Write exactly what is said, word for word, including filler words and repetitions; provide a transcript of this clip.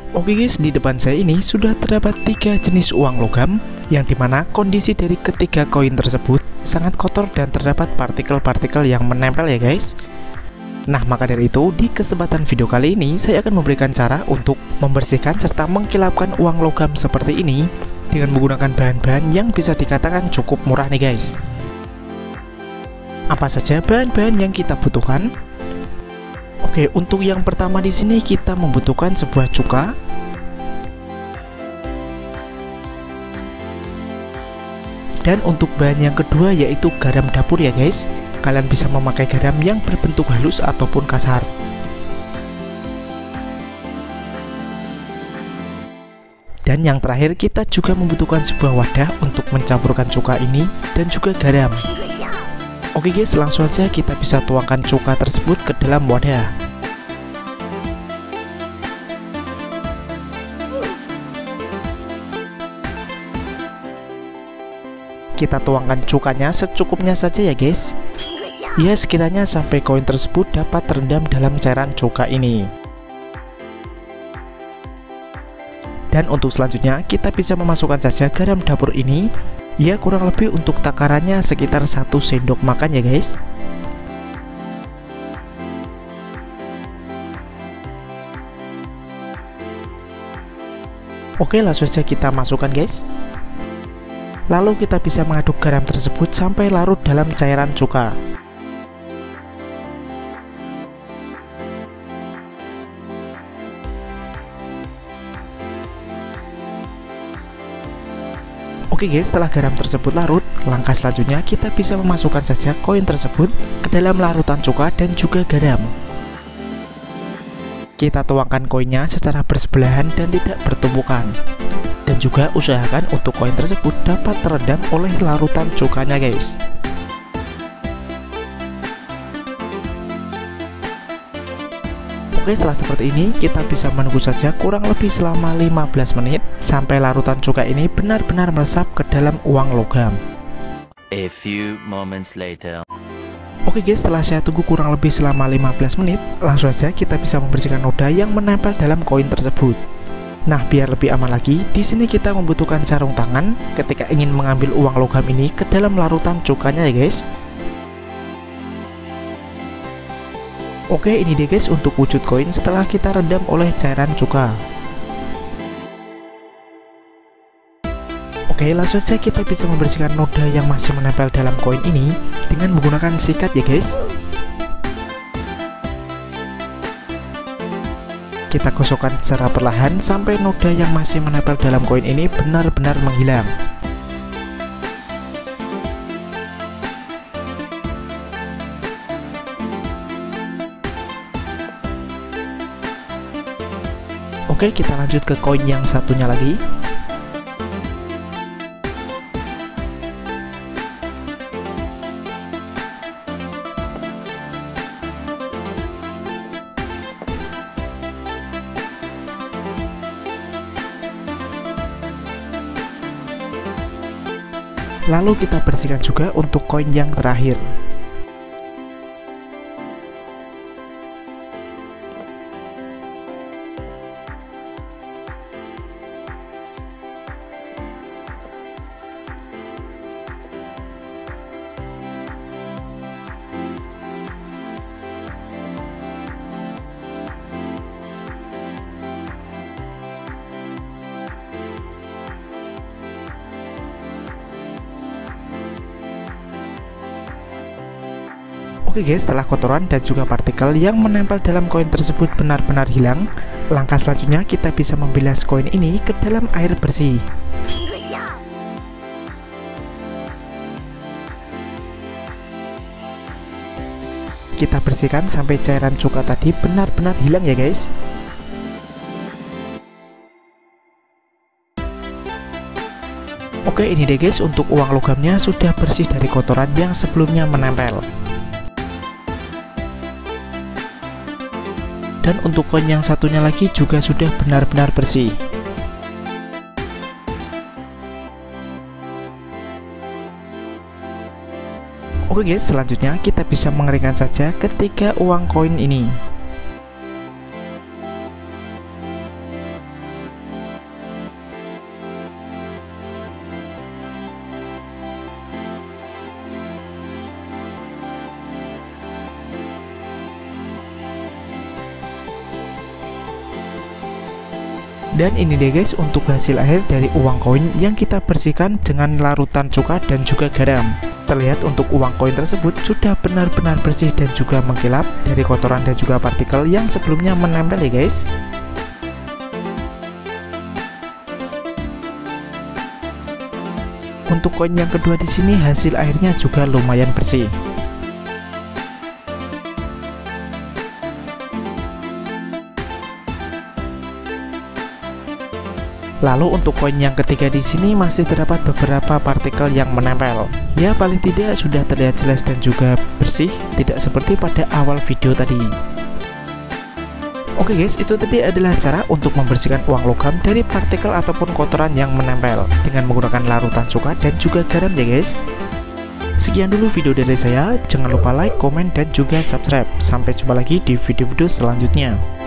Oke guys, di depan saya ini sudah terdapat tiga jenis uang logam, yang dimana kondisi dari ketiga koin tersebut sangat kotor dan terdapat partikel-partikel yang menempel ya guys. Nah, maka dari itu di kesempatan video kali ini saya akan memberikan cara untuk membersihkan serta mengkilapkan uang logam seperti ini dengan menggunakan bahan-bahan yang bisa dikatakan cukup murah nih guys. Apa saja bahan-bahan yang kita butuhkan? Oke, untuk yang pertama di sini kita membutuhkan sebuah cuka, dan untuk bahan yang kedua yaitu garam dapur ya guys. Kalian bisa memakai garam yang berbentuk halus ataupun kasar. Dan yang terakhir kita juga membutuhkan sebuah wadah untuk mencampurkan cuka ini dan juga garam. Oke guys, langsung saja kita bisa tuangkan cuka tersebut ke dalam wadah. Kita tuangkan cukanya secukupnya saja ya guys. Ya, sekiranya sampai koin tersebut dapat terendam dalam cairan cuka ini. Dan untuk selanjutnya kita bisa memasukkan saja garam dapur ini. Ya, kurang lebih untuk takarannya sekitar satu sendok makan ya guys. Oke, langsung saja kita masukkan guys. Lalu kita bisa mengaduk garam tersebut sampai larut dalam cairan cuka. Oke guys, setelah garam tersebut larut, langkah selanjutnya kita bisa memasukkan saja koin tersebut ke dalam larutan cuka dan juga garam. Kita tuangkan koinnya secara bersebelahan dan tidak bertumpukan. Dan juga usahakan untuk koin tersebut dapat terendam oleh larutan cukanya guys. Oke, setelah seperti ini kita bisa menunggu saja kurang lebih selama lima belas menit sampai larutan cuka ini benar-benar meresap ke dalam uang logam. A few moments later. Oke guys, setelah saya tunggu kurang lebih selama lima belas menit, langsung saja kita bisa membersihkan noda yang menempel dalam koin tersebut. Nah, biar lebih aman lagi, di sini kita membutuhkan sarung tangan ketika ingin mengambil uang logam ini ke dalam larutan cukanya ya guys. Oke, ini deh guys untuk wujud koin setelah kita rendam oleh cairan cuka. Oke, langsung saja kita bisa membersihkan noda yang masih menempel dalam koin ini dengan menggunakan sikat ya guys. Kita gosokkan secara perlahan sampai noda yang masih menempel dalam koin ini benar-benar menghilang. Oke, kita lanjut ke koin yang satunya lagi. Lalu kita bersihkan juga untuk koin yang terakhir. Oke guys, setelah kotoran dan juga partikel yang menempel dalam koin tersebut benar-benar hilang, langkah selanjutnya kita bisa membilas koin ini ke dalam air bersih. Kita bersihkan sampai cairan cuka tadi benar-benar hilang ya guys. Oke, ini deh guys untuk uang logamnya sudah bersih dari kotoran yang sebelumnya menempel. Dan untuk koin yang satunya lagi juga sudah benar-benar bersih. Oke guys, selanjutnya kita bisa mengeringkan saja ketiga uang koin ini. Dan ini deh guys untuk hasil akhir dari uang koin yang kita bersihkan dengan larutan cuka dan juga garam. Terlihat untuk uang koin tersebut sudah benar-benar bersih dan juga mengkilap dari kotoran dan juga partikel yang sebelumnya menempel ya guys. Untuk koin yang kedua di sini hasil akhirnya juga lumayan bersih. Lalu untuk koin yang ketiga di sini masih terdapat beberapa partikel yang menempel. Ya paling tidak sudah terlihat jelas dan juga bersih, tidak seperti pada awal video tadi. Oke guys, itu tadi adalah cara untuk membersihkan uang logam dari partikel ataupun kotoran yang menempel dengan menggunakan larutan cuka dan juga garam ya guys. Sekian dulu video dari saya, jangan lupa like, komen, dan juga subscribe. Sampai jumpa lagi di video-video selanjutnya.